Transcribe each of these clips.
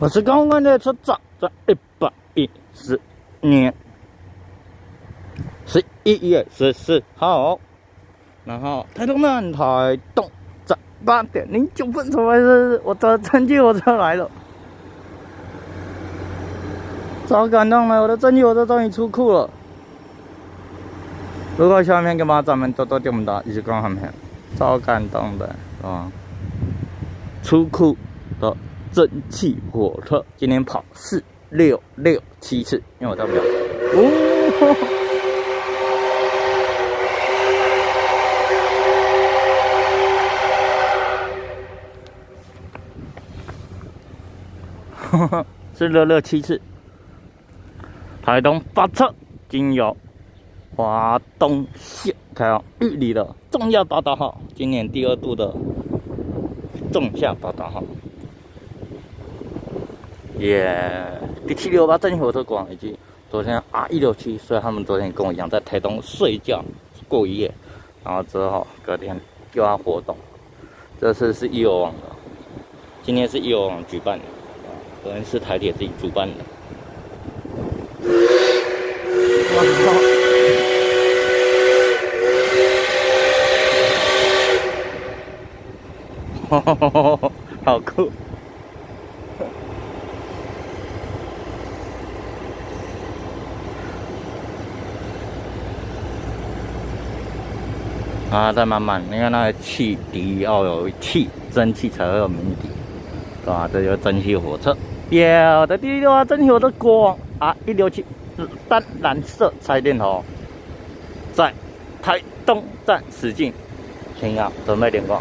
我是刚刚的车长，在110年11月14号，然后台东站台东站8点09分出来的，我的蒸汽火车来了，超感动的，我的蒸汽火车终于出库了。如果下面跟把咱们多多点到，一直讲很平，超感动的啊！出库的蒸汽火车今天跑4667次，因为我到不了。4667次。台东发车经由华东线开往玉里的重要报道号，今年第2度的仲夏报道号。第768蒸汽火车广以及昨天 R167，所以他们昨天跟我一样在台东睡觉过一夜，然后之后隔天又要活动。这次是义游网的，今天是义游网举办的，昨天是台铁自己主办的。好酷！啊，再慢慢，你看那个汽笛要有气，蒸汽才会有鸣笛，对吧？这就是蒸汽火车。我的第6蒸汽火车光R167淡蓝色拆电头，在台东站驶进，请要准备点光。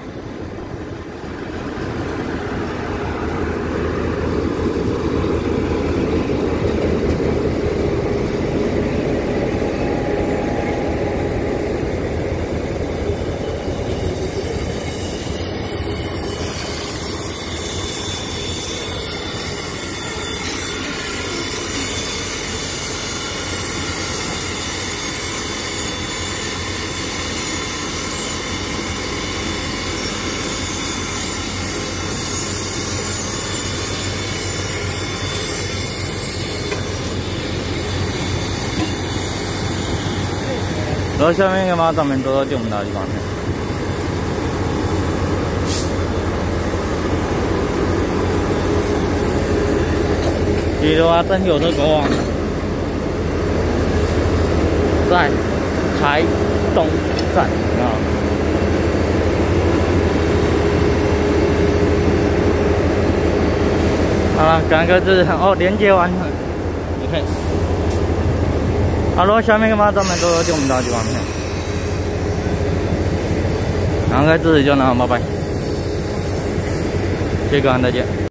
然后下面干嘛？咱们都到我们的地方去。第6蒸汽火车广在台东站啊。好了，赶个字哦，连接完成 ，OK。好了，下面干嘛？咱们都到我们的地方去。赶快自己就能，拜拜。谢谢各位，再见。